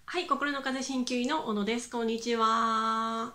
はい、心の風鍼灸医の小野です。こんにちは。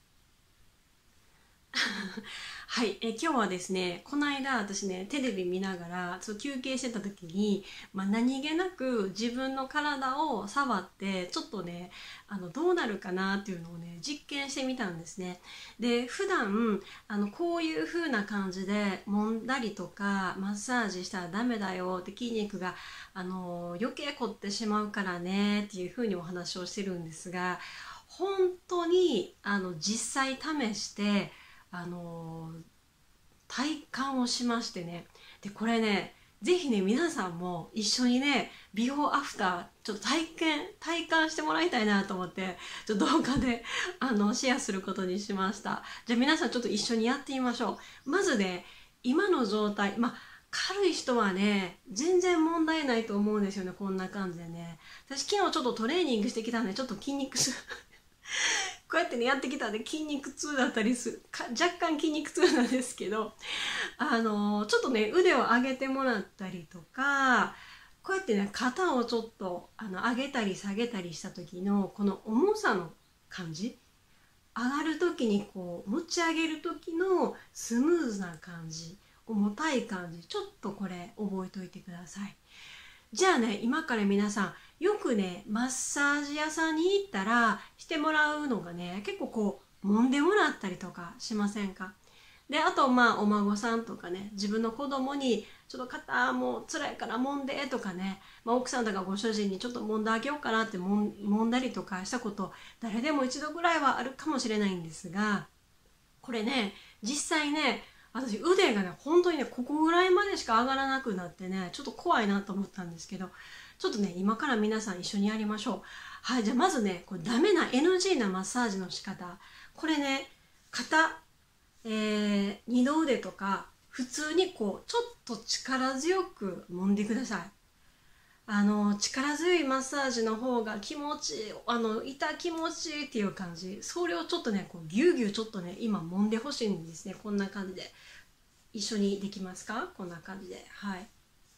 はい、今日はですね、この間私ね、テレビ見ながら休憩してた時に、何気なく自分の体を触って、ちょっとね、どうなるかなっていうのをね、実験してみたんですね。で、普段、こういう風な感じで揉んだりとか、マッサージしたらダメだよって筋肉が、余計凝ってしまうからねっていう風にお話をしてるんですが、本当に、実際試して、あの体感をしましてね。でこれね、ぜひね皆さんも一緒にね、ビフォーアフターちょっと体感してもらいたいなと思って、ちょっと動画でシェアすることにしました。じゃあ皆さんちょっと一緒にやってみましょう。まずね、今の状態、軽い人はね全然問題ないと思うんですよね。こんな感じでね、私昨日ちょっとトレーニングしてきたんで、ちょっと筋肉こうやってねやってきたんで筋肉痛だったりする若干筋肉痛なんですけど、ちょっとね腕を上げてもらったりとか、こうやってね肩をちょっと上げたり下げたりした時のこの重さの感じ、上がる時にこう持ち上げる時のスムーズな感じ、重たい感じ、ちょっとこれ覚えておいてください。じゃあね、今から皆さんよくねマッサージ屋さんに行ったらしてもらうのがね、結構こう揉んでもらったりとかしませんか？であとお孫さんとかね、自分の子供にちょっと肩もう辛いから揉んでとかね、奥さんとかご主人にちょっと揉んであげようかなって揉んだりとかしたこと誰でも一度ぐらいはあるかもしれないんですが、これね実際ね、私腕がね本当にねここぐらいまでしか上がらなくなってね、ちょっと怖いなと思ったんですけど、ちょっとね今から皆さん一緒にやりましょう。はい、じゃあまずね、これダメな NG なマッサージの仕方、これね、肩、二の腕とか普通にこうちょっと力強く揉んでください。力強いマッサージの方が気持ちいい、痛気持ちいいっていう感じ、それをちょっとねこうギュウギュウちょっとね今揉んでほしいんですね。こんな感じで一緒にできますか？こんな感じで、はい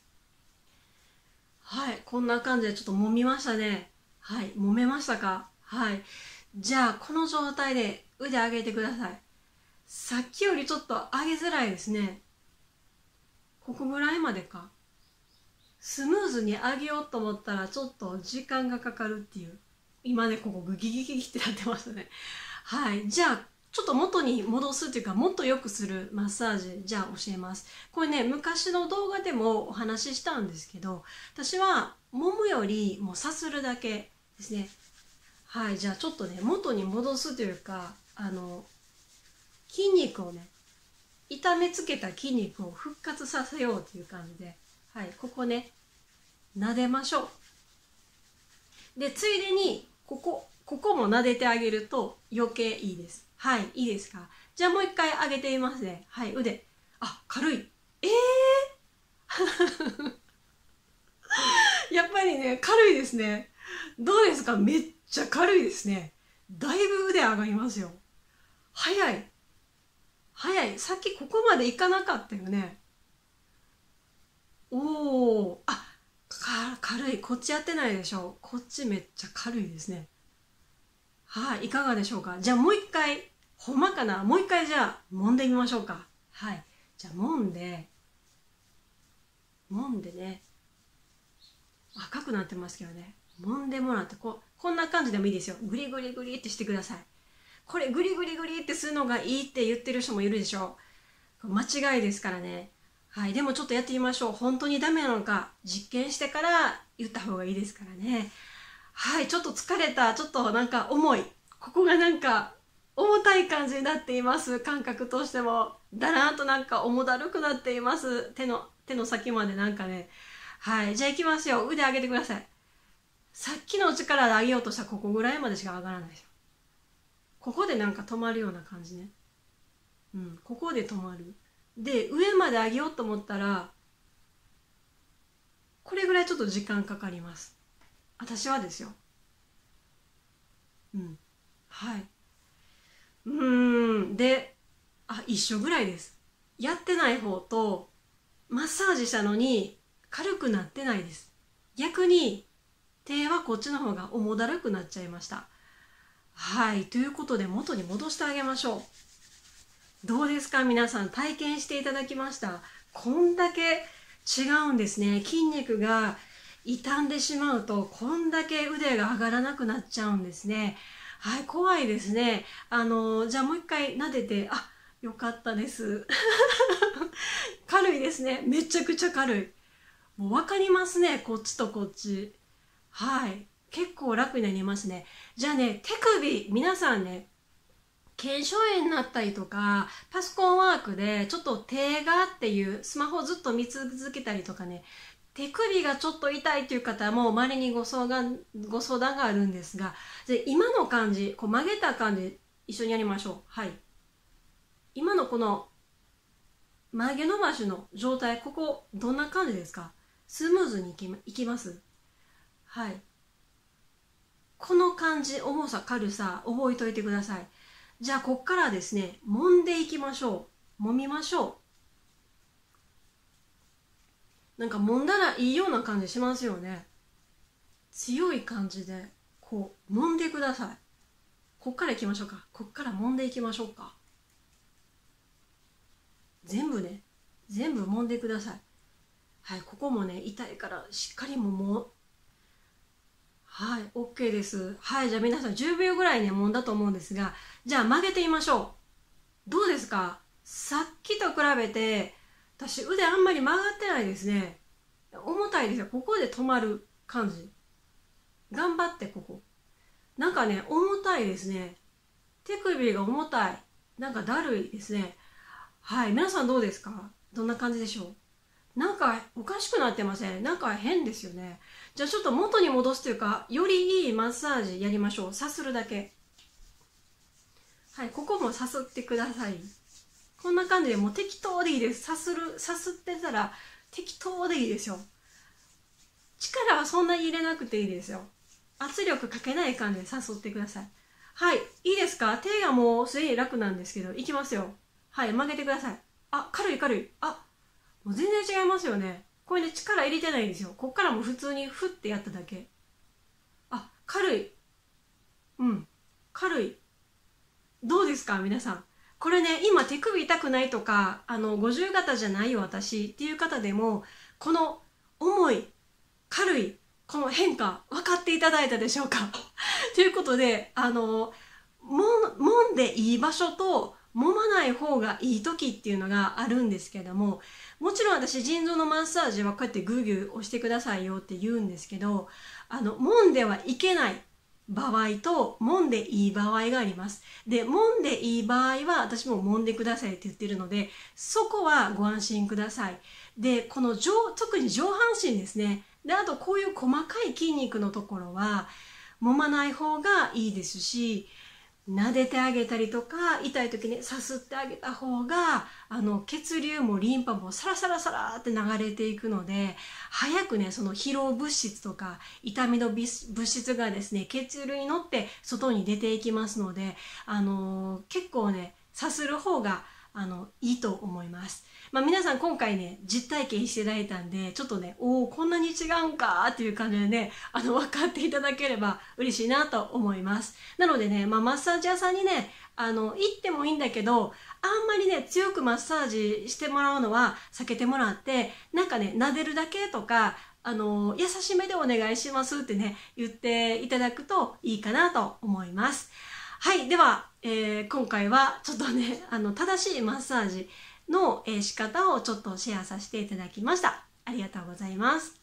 はい、こんな感じでちょっと揉みましたね。はい、揉めましたか？はい、じゃあこの状態で腕上げてください。さっきよりちょっと上げづらいですね。ここぐらいまでか。スムーズに上げようと思ったらちょっと時間がかかるっていう、今ねここグギギギギってなってますね。はい、じゃあちょっと元に戻すっていうか、もっと良くするマッサージじゃあ教えます。これね昔の動画でもお話ししたんですけど、私は揉むよりもうさするだけですね。はい、じゃあちょっとね元に戻すというか、筋肉をね、痛めつけた筋肉を復活させようという感じで、はい、ここね撫でましょう。でついでにここも撫でてあげると余計いいです。はい、いいですか？じゃあもう一回上げてみますね。はい、腕、軽い。やっぱりね軽いですね。どうですか？めっちゃ軽いですね。だいぶ腕上がりますよ。早い早い。さっきここまでいかなかったよね。おお、軽い。こっちやってないでしょ。こっちめっちゃ軽いですね。はい、いかがでしょうか？じゃあもう一回、ほんまかな？もう一回じゃあ揉んでみましょうか。はい、じゃあ揉んでね、赤くなってますけどね、揉んでもらって、こんな感じでもいいですよ。グリグリグリってしてください。これグリグリグリってするのがいいって言ってる人もいるでしょう。間違いですからね。はい、でもちょっとやってみましょう。本当にダメなのか実験してから言った方がいいですからね。はい、ちょっと疲れた。ちょっとなんか重い。ここがなんか重たい感じになっています。感覚としても。だらーんとなんか重だるくなっています。手の先までなんかね。はい、じゃあ行きますよ。腕上げてください。さっきの力で上げようとしたらここぐらいまでしか上がらないですよ。ここでなんか止まるような感じね。うん、ここで止まる。で、上まで上げようと思ったら、これぐらいちょっと時間かかります。私はですよ。うん。はい。で、一緒ぐらいです。やってない方と、マッサージしたのに軽くなってないです。逆に手はこっちの方が重だるくなっちゃいました。はい、ということで元に戻してあげましょう。どうですか皆さん、体験していただきました。こんだけ違うんですね。筋肉が傷んでしまうとこんだけ腕が上がらなくなっちゃうんですね。はい、怖いですね。じゃあもう一回撫でて、あ、よかったです。軽いですね。めちゃくちゃ軽い。もう分かりますね、こっちとこっち。はい、結構楽になりますね。じゃあね、手首、皆さんね、腱鞘炎になったりとか、パソコンワークでちょっと手がっていうスマホずっと見続けたりとかね、手首がちょっと痛いという方も稀にご相談があるんですが、で今の感じ、こう曲げた感じ一緒にやりましょう。はい、今のこの曲げ伸ばしの状態、ここどんな感じですか？スムーズにいきます？はい、この感じ、重さ軽さ覚えておいてください。じゃあこっからですね、揉んでいきましょう。揉みましょう。なんか揉んだらいいような感じしますよね。強い感じでこう揉んでください。こっからいきましょうか。こっから揉んでいきましょうか。全部揉んでください。はい、ここもね痛いからしっかりはい、OK です。はい、じゃあ皆さん10秒ぐらいね揉んだと思うんですが、じゃあ曲げてみましょう。どうですか？さっきと比べて私腕あんまり曲がってないですね。重たいですよ。ここで止まる感じ。頑張ってここ。なんかね重たいですね。手首が重たい。なんかだるいですね。はい、皆さんどうですか？どんな感じでしょう？なんかおかしくなってません？なんか変ですよね。じゃあちょっと元に戻すというか、よりいいマッサージやりましょう。さするだけ。はい、ここもさすってください。こんな感じでもう適当でいいです。さすってたら適当でいいですよ。力はそんなに入れなくていいですよ。圧力かけない感じでさすってください。はい、いいですか？手がもうすでに楽なんですけど、いきますよ。はい、曲げてください。あ、軽い軽い。あ、もう全然違いますよね。これね、力入れてないんですよ。こっからも普通にフッてやっただけ。あ、軽い。うん、軽い。どうですか皆さん。これね、今手首痛くないとか、50型じゃないよ私っていう方でも、この重い、軽い、この変化、分かっていただいたでしょうか？ということで、揉んでいい場所と、揉まない方がいい時っていうのがあるんですけども、もちろん私腎臓のマッサージはこうやってグーグー押してくださいよって言うんですけど、揉んではいけない場合と揉んでいい場合があります。で、揉んでいい場合は私も揉んでくださいって言ってるので、そこはご安心ください。で、この特に上半身ですね。で、あとこういう細かい筋肉のところは揉まない方がいいですし、撫でてあげたりとか、痛い時にさすってあげた方が、血流もリンパもサラサラサラって流れていくので、早くね、その疲労物質とか、痛みの物質がですね、血流に乗って外に出ていきますので、結構ね、さする方が、いいと思います。まあ皆さん今回ね、実体験していただいたんで、ちょっとね、こんなに違うんかっていう感じでね、分かっていただければ嬉しいなと思います。なのでね、マッサージ屋さんにね、行ってもいいんだけど、あんまりね、強くマッサージしてもらうのは避けてもらって、なんかね、撫でるだけとか、優しめでお願いしますってね、言っていただくといいかなと思います。はい。では、今回はちょっとね、正しいマッサージの、仕方をちょっとシェアさせていただきました。ありがとうございます。